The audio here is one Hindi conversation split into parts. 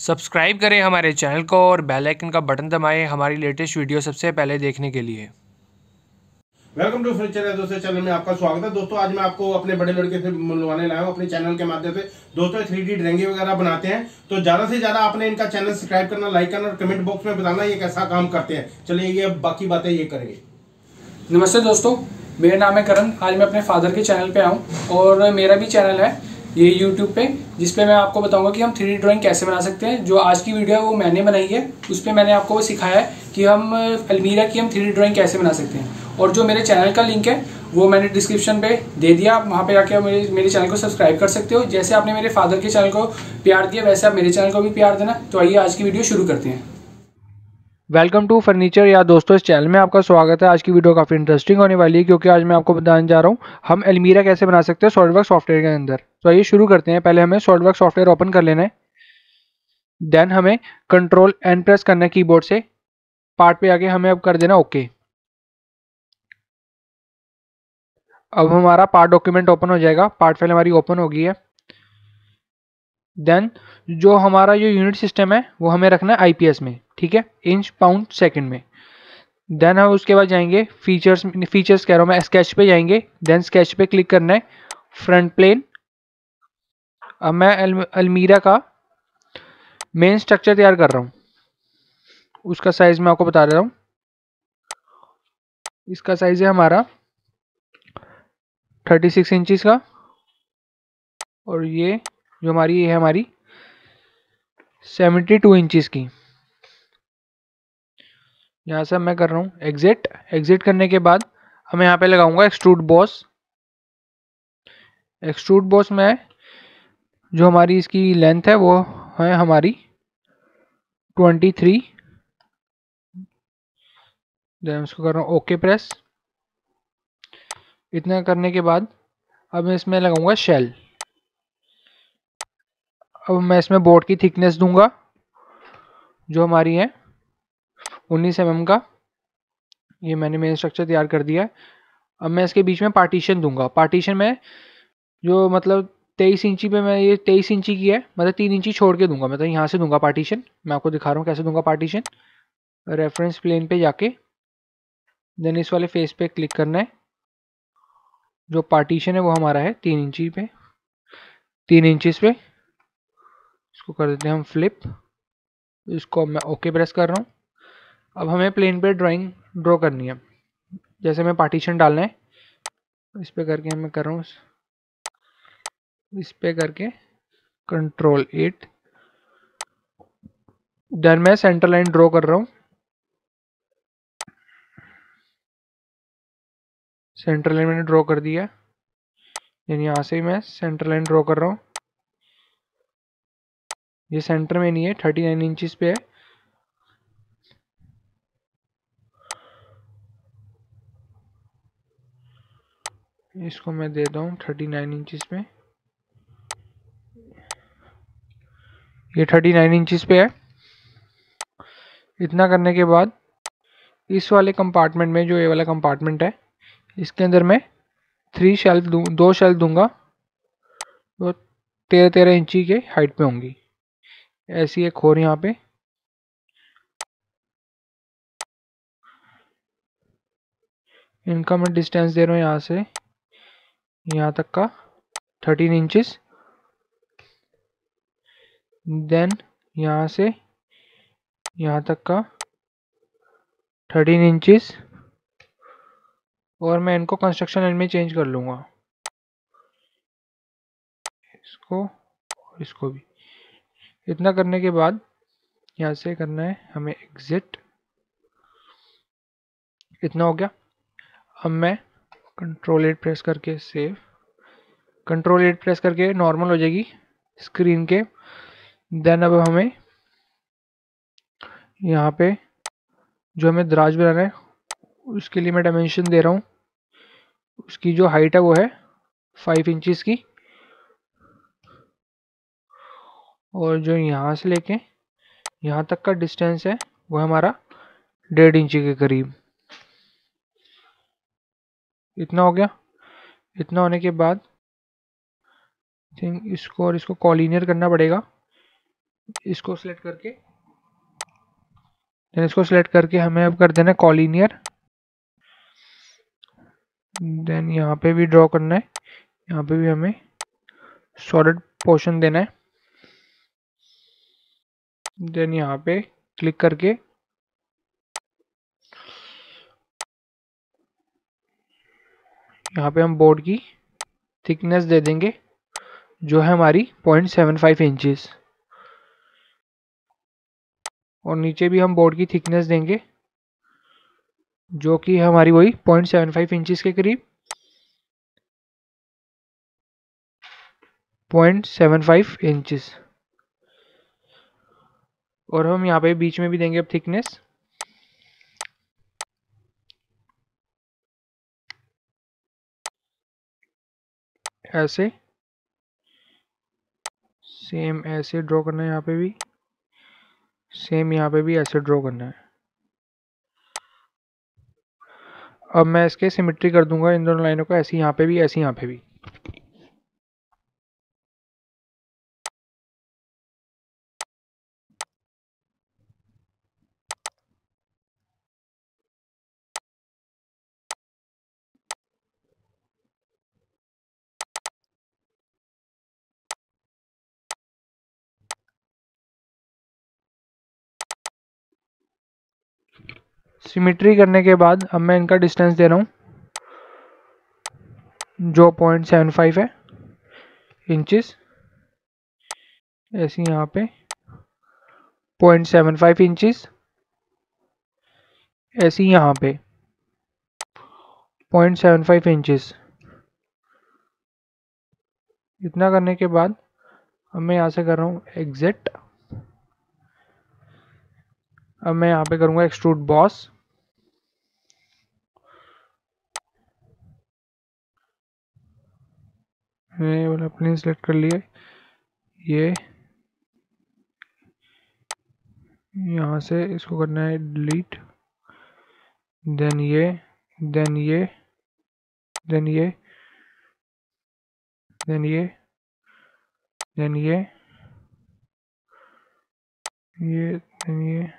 सब्सक्राइब करें हमारे चैनल को और बेल आइकन का बटन दबाएं हमारी लेटेस्ट वीडियो सबसे पहले देखने के लिए। वेलकम टू फ्यूचर दोस्तों, चैनल में आपका स्वागत है। दोस्तों आज मैं आपको अपने बड़े लड़के से मिलवाने लाया हूँ अपने चैनल के माध्यम से। दोस्तों 3D ड्राइंग वगैरह बनाते हैं, तो ज्यादा से ज्यादा आपने इनका चैनल सब्सक्राइब करना, लाइक करना और कमेंट बॉक्स में बताना ये कैसा काम करते हैं। चलिए ये बाकी बातें ये करेंगे। नमस्ते दोस्तों, मेरा नाम है करण। आज मैं अपने फादर के चैनल पे आऊँ और मेरा भी चैनल है ये यूट्यूब पे, जिस पे मैं आपको बताऊंगा कि हम 3D ड्राइंग कैसे बना सकते हैं। जो आज की वीडियो है वो मैंने बनाई है, उस पर मैंने आपको वो सिखाया है कि हम अलमीरा की हम 3D ड्राइंग कैसे बना सकते हैं। और जो मेरे चैनल का लिंक है वो मैंने डिस्क्रिप्शन पे दे दिया, आप वहाँ पे आके आप मेरे चैनल को सब्सक्राइब कर सकते हो। जैसे आपने मेरे फादर के चैनल को प्यार दिया वैसे आप मेरे चैनल को भी प्यार देना। तो आइए आज की वीडियो शुरू करते हैं। वेलकम टू फर्नीचर या दोस्तों, इस चैनल में आपका स्वागत है। आज की वीडियो काफ़ी इंटरेस्टिंग होने वाली है क्योंकि आज मैं आपको बताने जा रहा हूँ हम अलमीरा कैसे बना सकते हैं सॉलिडवर्क्स सॉफ्टवेयर के अंदर। तो आइए शुरू करते हैं। पहले हमें सॉलिडवर्क्स सॉफ्टवेयर ओपन कर लेना है, देन हमें कंट्रोल एन प्रेस करना है कीबोर्ड से। पार्ट पे आके हमें अब कर देना ओके। अब हमारा पार्ट डॉक्यूमेंट ओपन हो जाएगा। पार्ट फाइल हमारी ओपन हो गई है। देन जो हमारा जो यूनिट सिस्टम है वो हमें रखना है आईपीएस में, ठीक है, इंच पाउंड सेकंड में। देन हम उसके बाद जाएंगे फीचर्स कह रहा हूँ मैं, स्केच पे जाएंगे। देन स्केच पे क्लिक करना है, फ्रंट प्लेन। अब मैं अलमीरा का मेन स्ट्रक्चर तैयार कर रहा हूँ, उसका साइज मैं आपको बता रहा हूँ। इसका साइज है हमारा 36 इंचज का, और ये जो हमारी है हमारी 72 इंचज की। यहाँ से मैं कर रहा हूँ एग्जिट करने के बाद हमें यहाँ पे लगाऊंगा एक्सट्रूड बॉस में जो हमारी इसकी लेंथ है वो है हमारी 23। देन उसको कर रहा हूँ ओके प्रेस। इतना करने के बाद अब मैं इसमें लगाऊंगा शेल। अब मैं इसमें बोर्ड की थिकनेस दूंगा जो हमारी है 19 mm का। ये मैंने मेन स्ट्रक्चर तैयार कर दिया है। अब मैं इसके बीच में पार्टीशन दूंगा। पार्टीशन में जो मतलब 23 इंची पे मैं, ये 23 इंची की है, मतलब 3 इंची छोड़ के दूंगा, मतलब यहाँ से दूंगा पार्टीशन। मैं आपको दिखा रहा हूँ कैसे दूंगा पार्टीशन। रेफरेंस प्लेन पे जाके देन इस वाले फेस पे क्लिक करना है। जो पार्टीशन है वो हमारा है 3 इंची पे, 3 इंचज पे। इसको कर देते हैं हम फ्लिप। इसको मैं ओके प्रेस कर रहा हूँ। अब हमें प्लेन पे ड्राइंग ड्रॉ करनी है। जैसे मैं पार्टीशन डालना है, इस पे करके मैं कर रहा हूँ, इस पे करके कंट्रोल 8। देन मैं सेंटर लाइन ड्रॉ कर रहा हूँ। सेंटर लाइन मैंने ड्रॉ कर दिया, यानी यहाँ से मैं सेंटर लाइन ड्रॉ कर रहा हूँ। ये सेंटर में नहीं है, 39 इंचज पे है। इसको मैं देता हूँ 39 इंचज पे। ये 39 इंचज पे है। इतना करने के बाद इस वाले कंपार्टमेंट में, जो ये वाला कंपार्टमेंट है, इसके अंदर मैं 2 शेल्फ दूंगा। वो 13-13 इंची के हाइट पे होंगी। ऐसी एक और यहाँ पे। इनका मैं डिस्टेंस दे रहा हूँ यहाँ से यहाँ तक का 13 इंचज। देन यहाँ से यहाँ तक का 13 इंचज। और मैं इनको कंस्ट्रक्शन लाइन में चेंज कर लूँगा, इसको और इसको भी। इतना करने के बाद यहाँ से करना है हमें एग्जिट। इतना हो गया। अब मैं कंट्रोल 8 प्रेस करके सेव, कंट्रोल 8 प्रेस करके नॉर्मल हो जाएगी स्क्रीन के। देन अब हमें यहाँ पे जो हमें दराज बनाना है उसके लिए मैं डायमेंशन दे रहा हूँ। उसकी जो हाइट है वो है 5 इंचज की, और जो यहाँ से लेके यहाँ तक का डिस्टेंस है वो हमारा 1.5 इंची के करीब। इतना हो गया। इतना होने के बाद थिंक इसको और इसको कॉलिनियर करना पड़ेगा। इसको सिलेक्ट करके हमें अब कर देना है कॉलिनियर। देन यहाँ पे भी ड्रॉ करना है, यहाँ पे भी हमें सॉलिड पोर्शन देना है। देन यहाँ पे क्लिक करके यहाँ पे हम बोर्ड की थिकनेस दे देंगे जो है हमारी 0.75 इंचेस, और नीचे भी हम बोर्ड की थिकनेस देंगे जो कि हमारी वही 0.75 इंचेस के करीब, 0.75 इंचेस। और हम यहाँ पे बीच में भी देंगे अब थिकनेस, ऐसे सेम ऐसे ड्रॉ करना है, यहाँ पे भी सेम, यहाँ पे भी ऐसे ड्रॉ करना है। अब मैं इसके सिमेट्री कर दूंगा इन दोनों लाइनों को, ऐसे यहाँ पे भी ऐसे यहाँ पे भी। सिमेट्री करने के बाद अब मैं इनका डिस्टेंस दे रहा हूँ जो 0.75 है इंचेस, ऐसे यहाँ पे 0.75 इंचेस, ऐसे यहाँ पे 0.75 इंचेस। इतना करने के बाद अब मैं यहाँ से कर रहा हूँ एग्जिट। अब मैं यहाँ पे करूँगा एक्सट्रूड बॉस। ये वाला प्लेन सेलेक्ट कर लिए, ये यहाँ से इसको करना है डिलीट, देन ये, देन ये, देन ये, देन ये, देन ये, देन ये,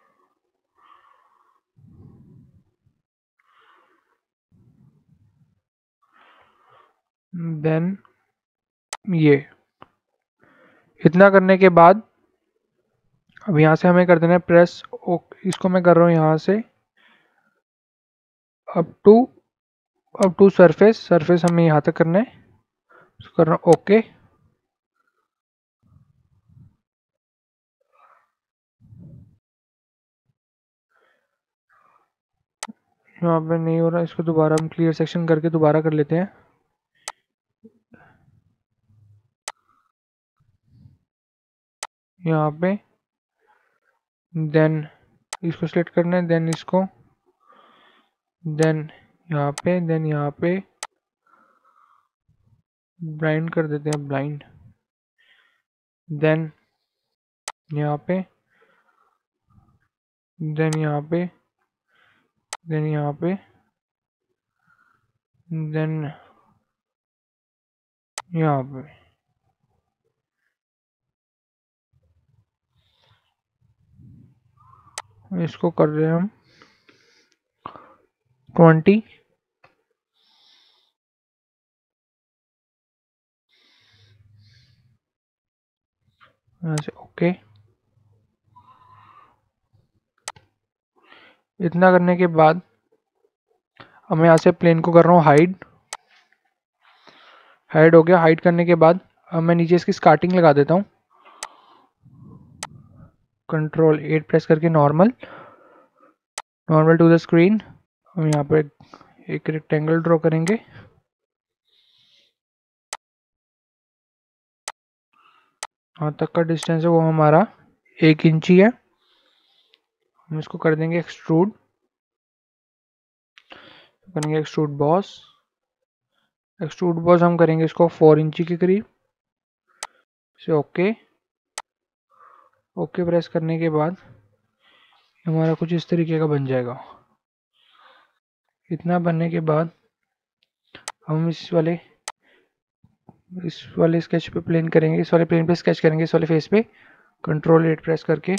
देन ये। इतना करने के बाद अब यहाँ से हमें कर देना है प्रेस, इसको मैं कर रहा हूँ यहाँ से अप टू सरफेस हमें यहाँ तक करना है, कर रहा हूँ ओके। यहाँ पे नहीं हो रहा, इसको दोबारा हम क्लियर सेक्शन करके दोबारा कर लेते हैं। यहाँ पे देन इसको सिलेक्ट करना है, देन इसको, देन यहाँ पे, देन यहाँ पे ब्लाइंड कर देते हैं, ब्लाइंड, देन यहाँ पे, देन यहाँ पे, देन यहाँ पे, देन यहाँ पे। इसको कर रहे हैं हम 20, यहाँ से ओके। इतना करने के बाद अब मैं यहाँ से प्लेन को कर रहा हूँ हाइड हो गया। हाइड करने के बाद अब मैं नीचे इसकी स्टार्टिंग लगा देता हूँ, कंट्रोल 8 प्रेस करके नॉर्मल टू द स्क्रीन। हम यहाँ पे एक रेक्टेंगल ड्रॉ करेंगे, यहाँ तक का डिस्टेंस है वो हमारा 1 इंच ही है। हम इसको कर देंगे एक्सट्रूड, करेंगे एक्सट्रूड बॉस। हम करेंगे इसको 4 इंच के करीब से ओके। ओके प्रेस करने के बाद हमारा कुछ इस तरीके का बन जाएगा। इतना बनने के बाद हम इस वाले स्केच पे प्लेन करेंगे, इस वाले प्लेन पे स्केच करेंगे, इस वाले फेस पे कंट्रोल 8 प्रेस करके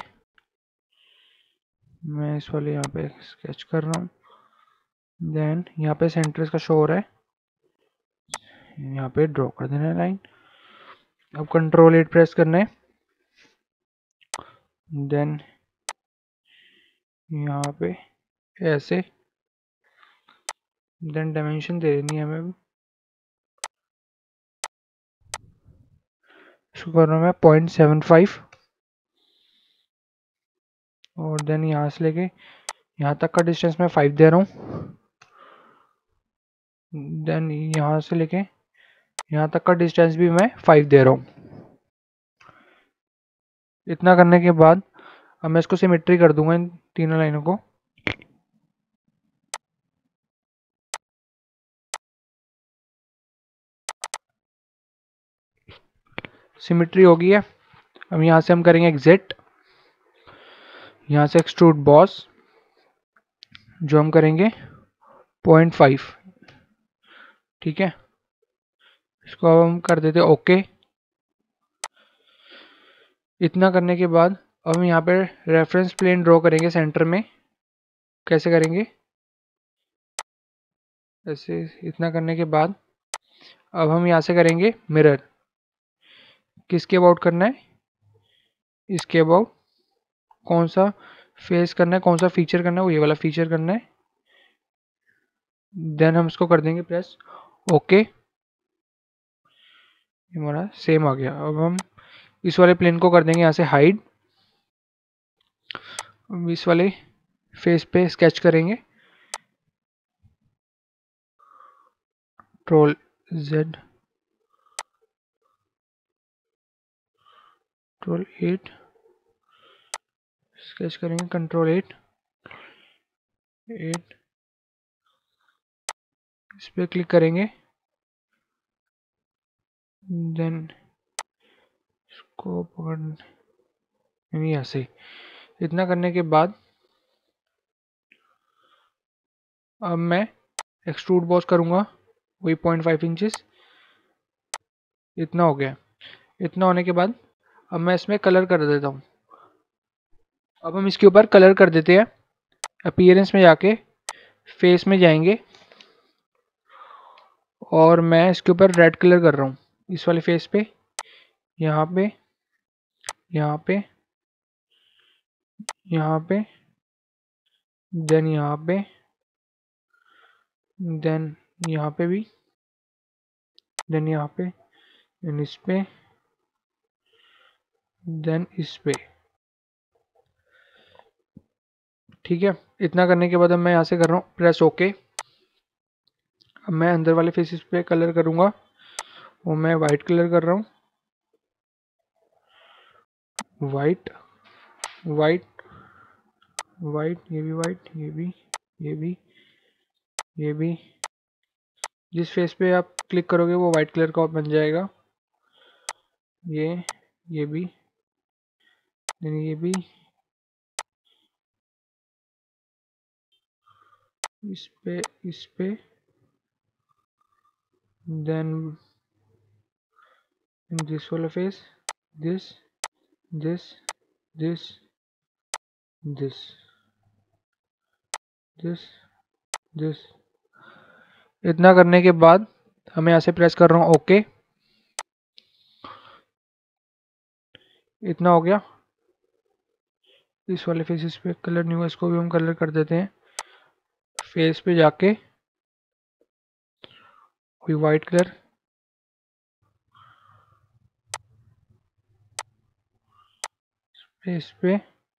मैं इस वाले यहाँ पे स्केच कर रहा हूँ। देन यहाँ पे सेंटर इसका शो हो रहा है, यहाँ पे ड्रॉ कर देना है लाइन। अब कंट्रोल 8 प्रेस करना है, देन यहाँ पे ऐसे, देन डायमेंशन दे देनी है हमें। इसको कर रहा हूँ मैं 0.75 और देन यहाँ से लेके यहाँ तक का डिस्टेंस मैं 5 दे रहा हूँ। देन यहाँ से लेके यहाँ तक का डिस्टेंस भी मैं 5 दे रहा हूँ। इतना करने के बाद अब मैं इसको सिमेट्री कर दूंगा इन तीनों लाइनों को। सिमेट्री हो गई है। अब यहाँ से हम करेंगे एग्जिट, यहाँ से एक्सट्रूड बॉस जो हम करेंगे 0.5, ठीक है। इसको अब हम कर देते ओके। इतना करने के बाद अब हम यहाँ पे रेफरेंस प्लेन ड्रॉ करेंगे सेंटर में। कैसे करेंगे, ऐसे। इतना करने के बाद अब हम यहाँ से करेंगे मिरर। किसके अबाउट करना है, इसके अबाउट। कौन सा फेस करना है, कौन सा फीचर करना है, वो ये वाला फीचर करना है। देन हम इसको कर देंगे प्रेस ओके। हमारा सेम आ गया। अब हम इस वाले प्लेन को कर देंगे यहाँ से हाइड। इस वाले फेस पे स्केच करेंगे, कंट्रोल Z, कंट्रोल 8 स्केच करेंगे, कंट्रोल 8 इस पे क्लिक करेंगे। देन इसको पकड़ यहाँ से। इतना करने के बाद अब मैं एक्सट्रूड बॉस करूँगा, वही 0.5 इंचेस। इतना हो गया। इतना होने के बाद अब मैं इसमें कलर कर देता हूँ। अब हम इसके ऊपर कलर कर देते हैं। अपीयरेंस में जाके फेस में जाएंगे और मैं इसके ऊपर रेड कलर कर रहा हूँ इस वाले फेस पे, यहाँ पे, यहाँ पे, यहाँ पे, देन यहाँ पे, देन यहाँ पे भी, देन यहाँ पे, देन इस पे, देन इस पे, ठीक है। इतना करने के बाद अब मैं यहाँ से कर रहा हूँ प्रेस ओके। अब मैं अंदर वाले फेसेस पे कलर करूँगा, वो मैं वाइट कलर कर रहा हूँ। वाइट, वाइट, वाइट, ये भी वाइट, ये भी, ये भी, ये भी। जिस फेस पे आप क्लिक करोगे वो वाइट कलर का बन जाएगा। ये भी, देन ये भी, इस पे, देन दिस वाला face, this, this, this, this, this, this. इतना करने के बाद हमें यहाँ से प्रेस कर रहा हूँ ओके। इतना हो गया। इस वाले फेसेस पे कलर नहीं हुआ, इसको भी हम कलर कर देते हैं। फेस पे जाके कोई वाइट कलर, फेस पे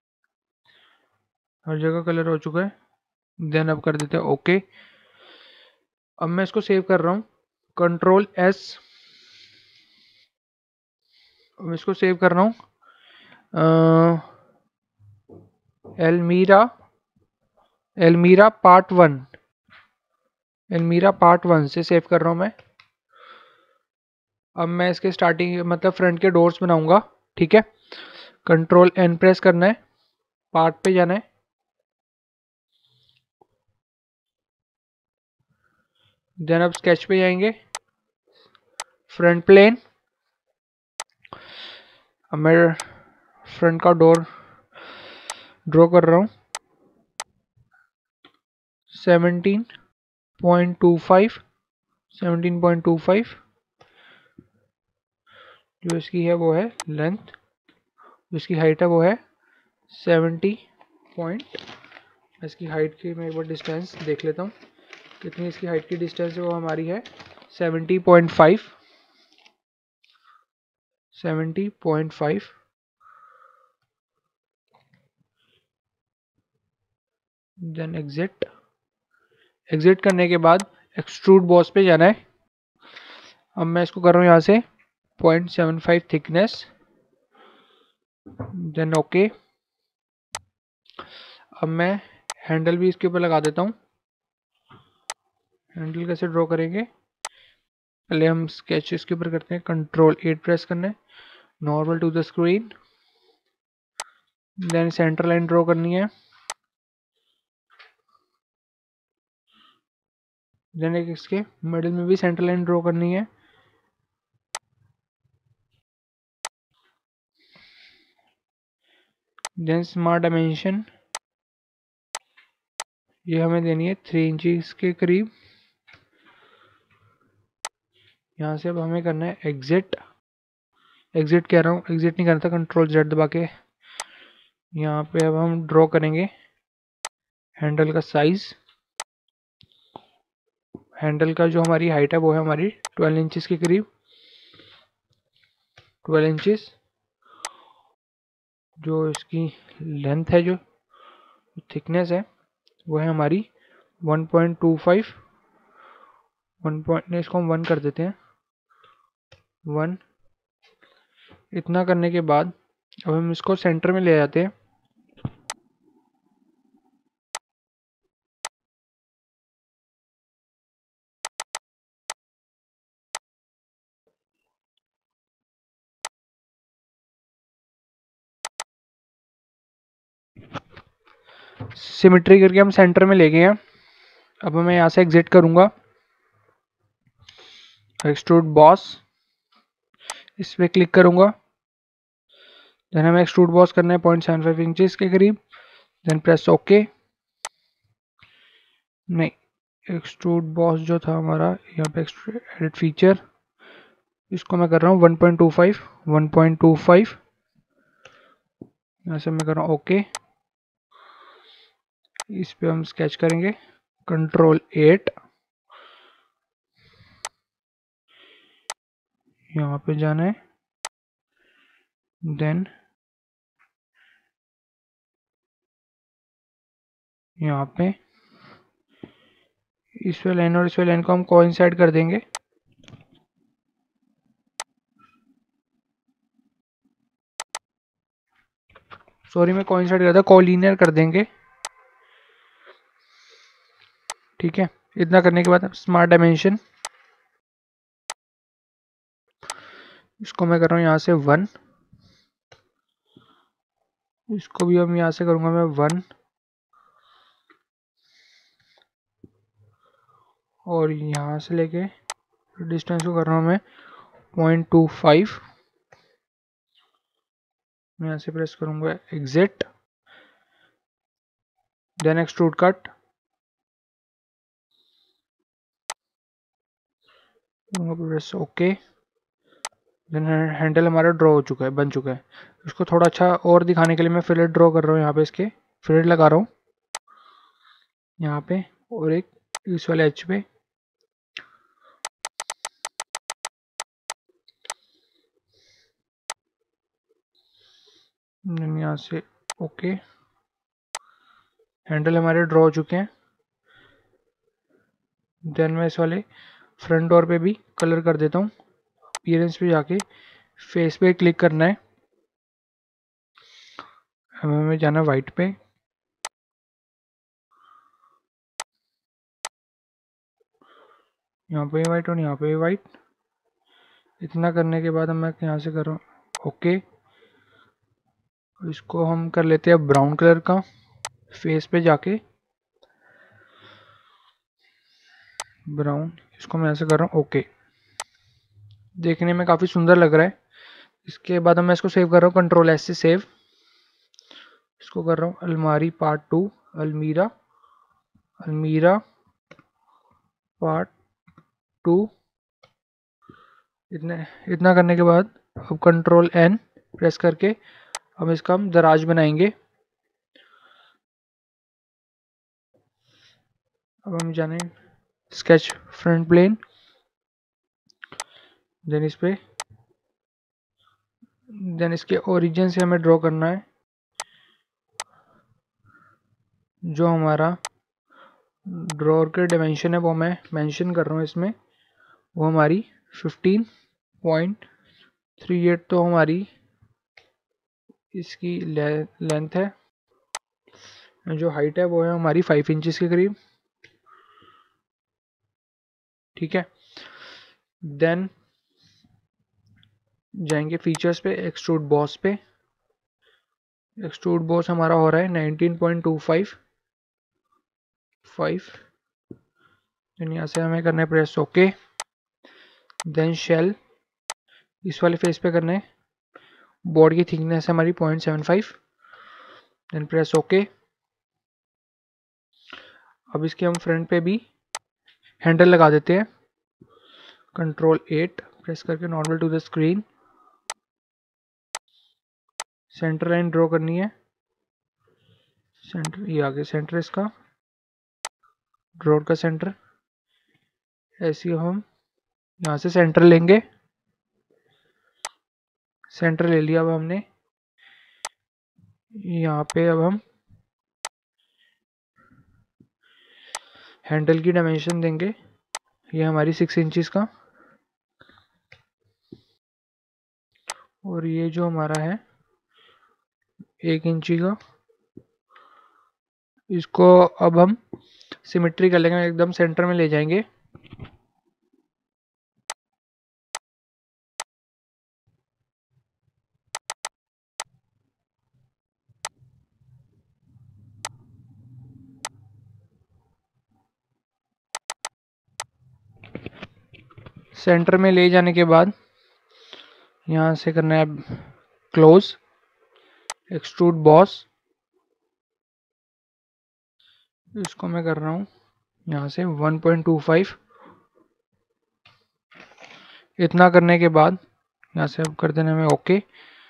हर जगह कलर हो चुका है। देन अब कर देते हैं ओके। अब मैं इसको सेव कर रहा हूँ, कंट्रोल S। अब इसको सेव कर रहा हूँ एलमीरा पार्ट 1, एलमीरा पार्ट 1 से सेव कर रहा हूँ मैं। अब मैं इसके स्टार्टिंग मतलब फ्रंट के डोर्स बनाऊंगा, ठीक है। कंट्रोल N प्रेस करना है, पार्ट पे जाना है, देन अब स्केच पे जाएंगे, फ्रंट प्लेन। अब मैं फ्रंट का डोर ड्रॉ कर रहा हूँ 17.25 जो इसकी है वो है लेंथ, जो इसकी हाइट है वो है 70 पॉइंट। इसकी हाइट की मैं एक बार डिस्टेंस देख लेता हूँ कितनी इसकी हाइट की डिस्टेंस है, वो हमारी है 70.5 देन एग्जिट करने के बाद एक्सट्रूड बॉस पे जाना है। अब मैं इसको कर रहा हूँ यहाँ से 0.75 थिकनेस, देन ओके। अब मैं हैंडल भी इसके ऊपर लगा देता हूँ। हैंडल कैसे ड्रॉ करेंगे, पहले हम स्केच इसके ऊपर करते हैं, Ctrl+8 प्रेस करना है, normal to the screen, then centre line draw करनी है, देन एक इसके मिडिल में भी सेंटर लाइन ड्रॉ करनी है, देन स्मार्ट डायमेंशन ये हमें देनी है 3 इंचेस के करीब। यहाँ से अब हमें करना है एग्जिट कह रहा हूँ, एग्जिट नहीं करना था, Ctrl+Z दबा के। यहाँ पे अब हम ड्रॉ करेंगे हैंडल का साइज। हैंडल का जो हमारी हाइट है वो है हमारी 12 इंचेस के करीब, 12 इंचेस। जो इसकी लेंथ है, जो थिकनेस है वो है हमारी 1.25 इसको हम 1 कर देते हैं, 1। इतना करने के बाद अब हम इसको सेंटर में ले जाते हैं। सिमेट्री करके हम सेंटर में ले गए हैं। अब मैं यहाँ से एग्जिट करूँगा, एक्सट्रूड बॉस इस पर क्लिक करूँगा, देन हमें एक्सट्रूड बॉस करना है 0.75 इंचेस के करीब, देन प्रेस ओके। नहीं, एक्सट्रूड बॉस जो था हमारा यहाँ पे एडिट फीचर, इसको मैं कर रहा हूँ 1.25 यहाँ से मैं कर रहा हूँ ओके। इस पे हम स्केच करेंगे, Ctrl+8, यहाँ पे जाना है, देन यहाँ पे इस पे लाइन और इस पे लाइन को हम कोइंसाइड कर देंगे। सॉरी, मैं कोइंसाइड करता, कोलिनियर कर देंगे, ठीक है। इतना करने के बाद स्मार्ट डायमेंशन, इसको मैं कर रहा हूँ यहाँ से 1, इसको भी हम यहाँ से करूँगा मैं 1, और यहाँ से लेके डिस्टेंस को कर रहा हूँ मैं 0.25। मैं यहाँ से प्रेस करूँगा exit, then extrude cut, press okay. Then handle हमारा ड्रॉ हो चुका है, बन चुका है। इसको थोड़ा अच्छा और दिखाने के लिए मैं फिलेट ड्रॉ कर रहा हूँ, यहाँ पे इसके फिलेट लगा रहा हूँ यहाँ पे, और एक इस वाले एच पे। यहाँ से ओके, हैंडल हमारे ड्रॉ हो चुके हैं। देन मैं इस वाले फ्रंट डोर पे भी कलर कर देता हूँ। अपीयरेंस पे जाके फेस पे क्लिक करना है, हमें जाना वाइट पे, यहाँ पे वाइट और यहाँ पे वाइट। इतना करने के बाद मैं यहाँ से कर रहा हूँ ओके। इसको हम कर लेते हैं ब्राउन कलर का, फेस पे जाके ब्राउन, इसको मैं ऐसे कर रहा हूँ ओके। देखने में काफ़ी सुंदर लग रहा है। इसके बाद मैं इसको सेव कर रहा हूँ Ctrl+S से सेव। इसको कर रहा हूँ अलमारी पार्ट 2, अलमीरा पार्ट 2। इतना करने के बाद अब कंट्रोल N प्रेस करके अब इसका हम दराज बनाएंगे। अब हम जाने स्केच फ्रंट प्लेन, देन इसके ओरिजिन से हमें ड्रॉ करना है। जो हमारा ड्रॉर के डायमेंशन है वो मैं मेंशन कर रहा हूँ इसमें, वो हमारी 15.38 तो हमारी इसकी लेंथ है। जो हाइट है वो है हमारी 5 इंचेस के करीब। ठीक है, देन जाएंगे फीचर्स पे, एक्सट्रूड बॉस पे। एक्सट्रूड बॉस हमारा हो रहा है 19.25। देन यहाँ से हमें करना है प्रेस ओके। देन शेल इस वाले फेस पे करना है। बोर्ड की थिकनेस है हमारी 0.75। Then press okay. अब इसके हम फ्रंट पे भी हैंडल लगा देते हैं। कंट्रोल 8 प्रेस करके normal to the screen. Centre line draw करनी है। सेंटर ये आगे सेंटर इसका, ड्रॉर का सेंटर। ऐसे ही हम यहाँ से सेंटर लेंगे। सेंटर ले लिया अब हमने। यहाँ पे अब हम हैंडल की डायमेंशन देंगे, ये हमारी 6 इंचेस का, और ये जो हमारा है 1 इंची का। इसको अब हम सिमेट्री कर लेंगे, एकदम सेंटर में ले जाएंगे। सेंटर में ले जाने के बाद यहाँ से करना है क्लोज, एक्सट्रूड बॉस। इसको मैं कर रहा हूँ यहाँ से 1.25। इतना करने के बाद यहाँ से अब कर देना हमें ओके।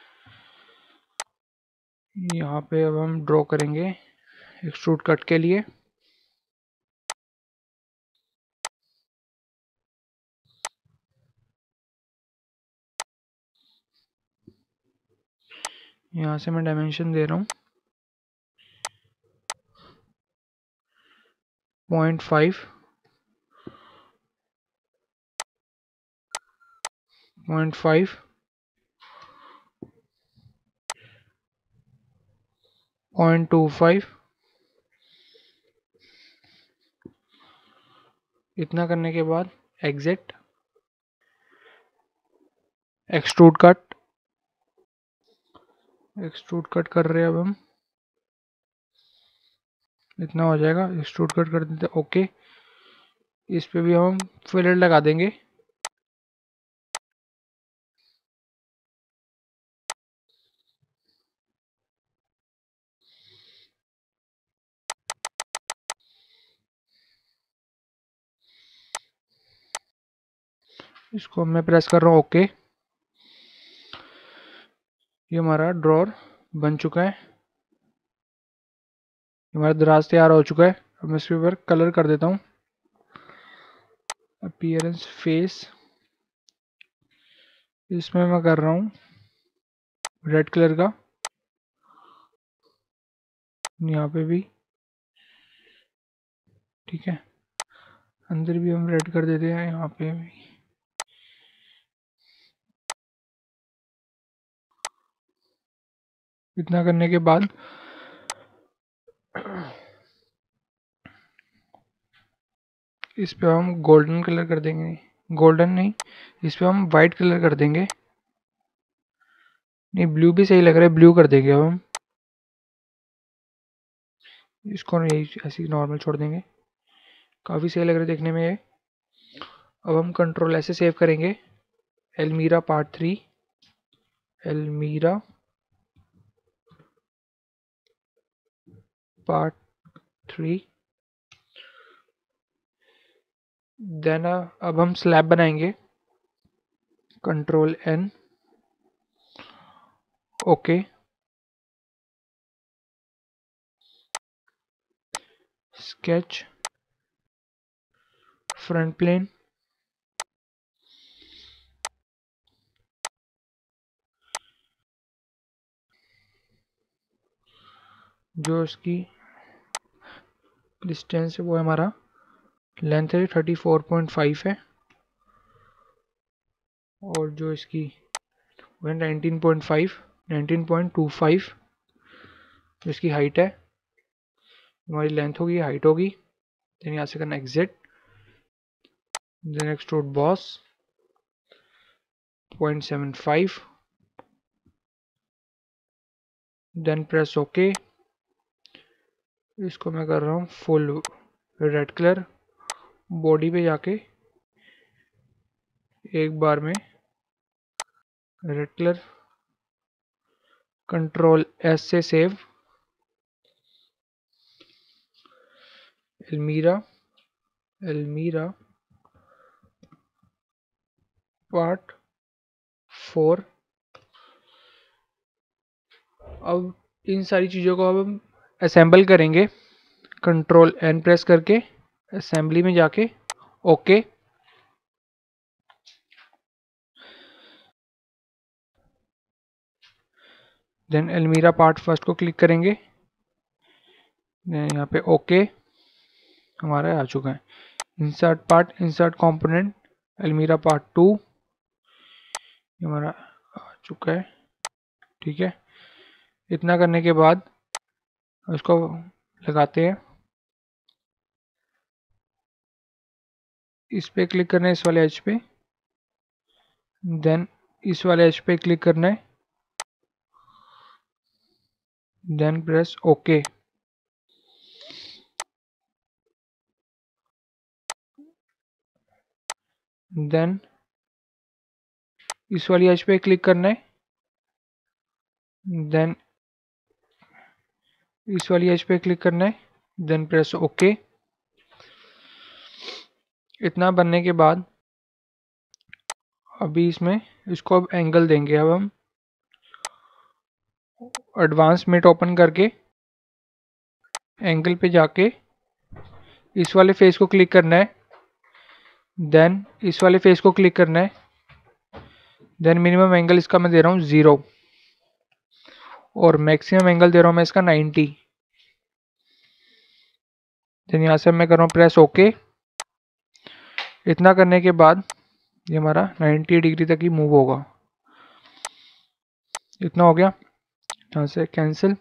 यहाँ पे अब हम ड्रॉ करेंगे एक्सट्रूड कट के लिए। यहाँ से मैं डायमेंशन दे रहा हूँ 0.5, 0.5, 0.25। इतना करने के बाद एग्जिट, एक्सट्रूड कट कर रहे हैं अब हम। इतना हो जाएगा, एक्सट्रूड कट कर देते ओके। इस पे भी हम फिलर लगा देंगे। इसको मैं प्रेस कर रहा हूँ ओके। ये हमारा ड्रॉर बन चुका है, हमारा दराज तैयार हो चुका है। अब मैं इसके ऊपर कलर कर देता हूँ, अपीयरेंस फेस। इसमें मैं कर रहा हूँ रेड कलर का, यहाँ पे भी। ठीक है, अंदर भी हम रेड कर देते हैं, यहाँ पे भी। इतना करने के बाद इस पे हम गोल्डन कलर कर देंगे, गोल्डन नहीं, इस पे हम वाइट कलर कर देंगे। नहीं, ब्लू भी सही लग रहा है, ब्लू कर देंगे अब हम। इसको यही ऐसे नॉर्मल छोड़ देंगे, काफ़ी सही लग रहा है देखने में ये। अब हम कंट्रोल ऐसे सेव करेंगे, अलमीरा पार्ट 3, अलमीरा पार्ट 3। देन अब हम स्लैब बनाएंगे, control N, okay. Sketch, front plane, जो इसकी डिस्टेंस है वो है हमारा, लेंथ है 34.5 है, और जो इसकी वो है 19.5, 19.25 जो इसकी हाइट है, हमारी लेंथ होगी, हाइट होगी। देन यहाँ से करना exit, then extrude boss 0.75, then press okay. इसको मैं कर रहा हूँ फुल रेड कलर, बॉडी पे जाके एक बार में रेड कलर, कंट्रोल S से सेव, एल्मीरा पार्ट 4। अब इन सारी चीज़ों को अब हम असेंबल करेंगे, कंट्रोल N प्रेस करके असेंबली में जाके okay. Then almirah part first को क्लिक करेंगे, यहाँ पे ओके हमारा आ चुका है। Insert part, insert component, almirah part 2 हमारा आ चुका है, ठीक है। इतना करने के बाद उसको लगाते हैं, इस पे क्लिक करना है, इस वाले एज पे, देन इस वाले एज पे क्लिक करना है, देन प्रेस ओके। देन इस वाली एज पे क्लिक करना है, देन इस वाली एज पे क्लिक करना है, देन प्रेस ओके। इतना बनने के बाद अभी इसमें इसको अब एंगल देंगे। अब हम एडवांस मेट ओपन करके एंगल पे जाके इस वाले फेस को क्लिक करना है, देन इस वाले फेस को क्लिक करना है, देन मिनिमम एंगल इसका मैं दे रहा हूँ 0 और मैक्सिमम एंगल दे रहा हूँ मैं इसका 90। देन यहाँ से मैं कर रहा हूँ प्रेस ओके। इतना करने के बाद ये हमारा 90 डिग्री तक ही मूव होगा। इतना हो गया, यहाँ से कैंसिल।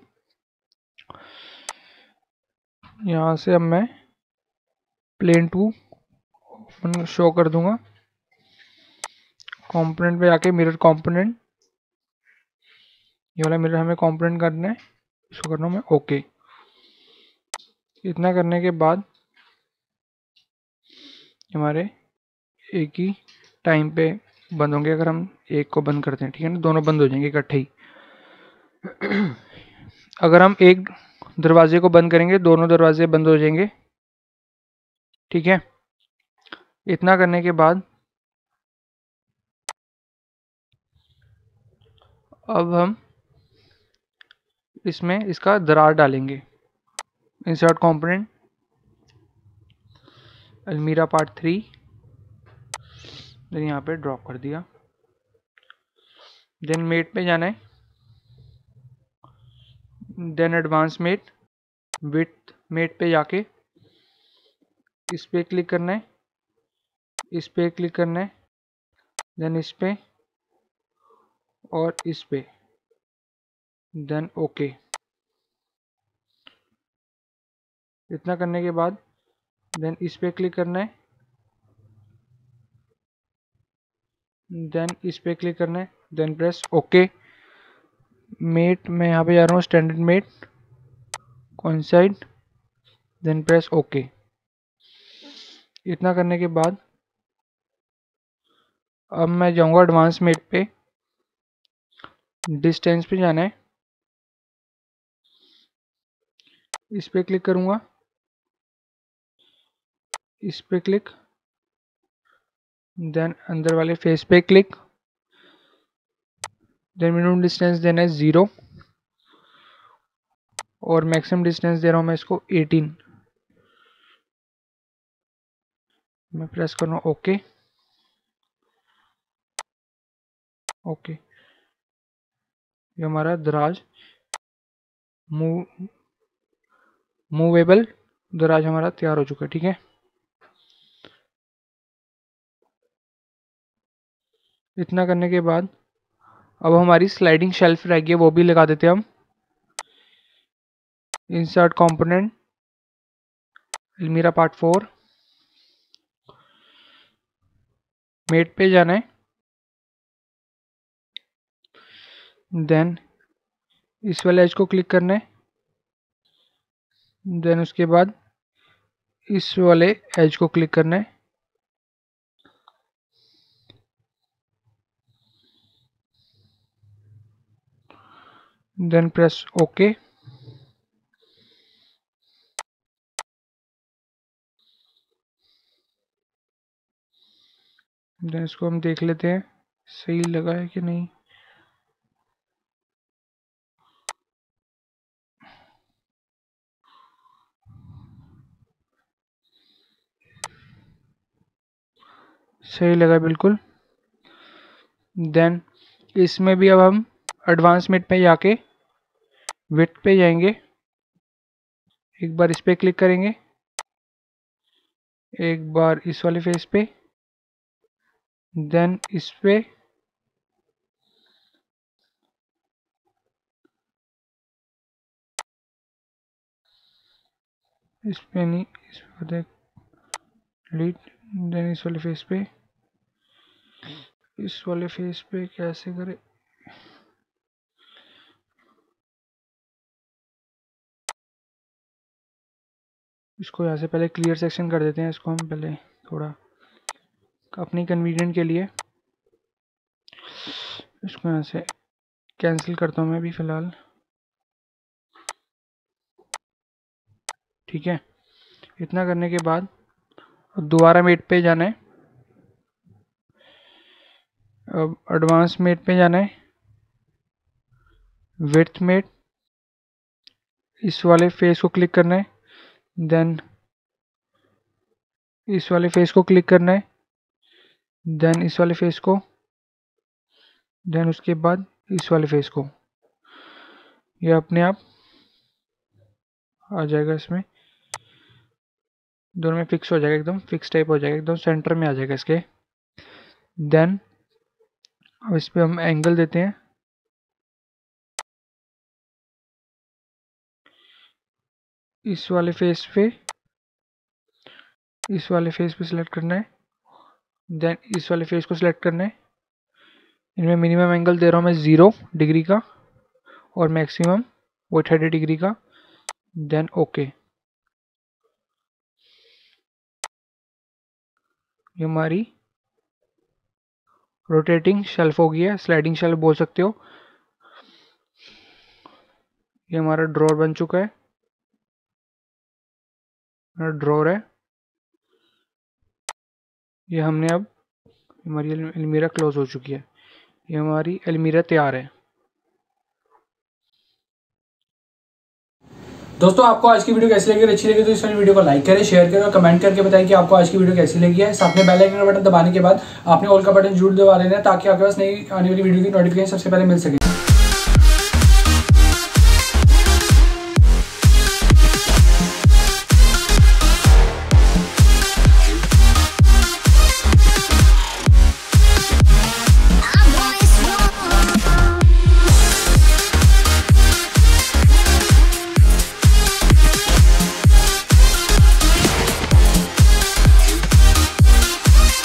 यहाँ से अब मैं प्लेन 2 शो कर दूंगा, कंपोनेंट पे जाके मिरर कंपोनेंट, ये वाला मिरर हमें कंपोनेंट करना है, इसको करना हूँ मैं ओके। इतना करने के बाद हमारे एक ही टाइम पे बंद होंगे। अगर हम एक को बंद करते हैं, ठीक है ना, दोनों बंद हो जाएंगे इकट्ठे ही। अगर हम एक दरवाजे को बंद करेंगे, दोनों दरवाजे बंद हो जाएंगे, ठीक है। इतना करने के बाद अब हम इसमें इसका दरार डालेंगे, insert component, almirah part 3, then यहाँ पे ड्रॉप कर दिया। देन मेट पे जाना है, then advance mate, width mate पे जाके इस पे क्लिक करना है, इस पे क्लिक करना है, देन इस पे और इस पे, देन ओके। इतना करने के बाद देन इस पे क्लिक करना है, देन इस पे क्लिक करना है, देन प्रेस ओके। मेट मैं यहाँ पे जा रहा हूँ standard mate, coincide, then press okay. इतना करने के बाद अब मैं जाऊँगा एडवांस मेट पे, डिस्टेंस पे जाना है, इस पे क्लिक करूँगा, इस पे क्लिक, देन अंदर वाले फेस पे क्लिक, देन मिनिमम डिस्टेंस देना है 0 और मैक्सिमम डिस्टेंस दे रहा हूँ मैं इसको 18। मैं प्रेस कर रहा हूँ ओके। ओके, ये हमारा दराज मूवेबल दराज हमारा तैयार हो चुका है। ठीक है, इतना करने के बाद अब हमारी स्लाइडिंग शेल्फ रह गई है, वो भी लगा देते हैं हम। Insert component, almirah part 4, mate पे जाना है, देन इस वाले एज को क्लिक करना है, देन उसके बाद इस वाले एज को क्लिक करना है, देन प्रेस ओके। देन इसको हम देख लेते हैं सही लगा है कि नहीं। सही लगा बिल्कुल। देन इसमें भी अब हम एडवांस मेट पे जाके विड्थ पे जाएंगे, एक बार इस पे क्लिक करेंगे, एक बार इस वाले फेस पे, देन इस पे, इस पे नहीं, इस पे डिलीट, देन इस वाले फेस पे, इस वाले फेस पे कैसे करें, इसको यहाँ से पहले क्लियर सेक्शन कर देते हैं। इसको हम पहले थोड़ा अपनी कन्वीनियंट के लिए इसको यहाँ से कैंसिल करता हूँ मैं अभी फ़िलहाल। ठीक है, इतना करने के बाद दोबारा मेट पे जाना है, अब एडवांस मेट पे जाना है, विड्थ मेट, इस वाले फेस को क्लिक करना है, देन इस वाले फेस को क्लिक करना है, देन इस वाले फेस को, देन उसके बाद इस वाले फेस को। ये अपने आप आ जाएगा, इसमें दोनों में फिक्स हो जाएगा, एकदम फिक्स टाइप हो जाएगा, एकदम सेंटर में आ जाएगा इसके। देन अब इस पे हम एंगल देते हैं, इस वाले फेस पे, इस वाले फेस पे सिलेक्ट करना है, देन इस वाले फेस को सिलेक्ट करना है। इनमें मिनिमम एंगल दे रहा हूँ मैं 0 डिग्री का और मैक्सिमम 30 डिग्री का, देन ओके। ये हमारी रोटेटिंग शेल्फ हो गई है, स्लाइडिंग शेल्फ बोल सकते हो। ये हमारा ड्रॉर बन चुका है, ड्रॉर है ये। हमने अब हमारी अलमीरा क्लोज हो चुकी है, ये हमारी अलमीरा तैयार है। दोस्तों आपको आज की वीडियो कैसी लगी, अच्छी लगी तो इस वाली वीडियो को लाइक करें, शेयर करें और कमेंट करके बताएं कि आपको आज की वीडियो कैसी लगी है। साथ में बेल आइकन का बटन दबाने के बाद आपने ऑल का बटन जरूर दबा देना है ताकि आपके पास नई आने वाली वीडियो की नोटिफिकेशन सबसे पहले मिल सके।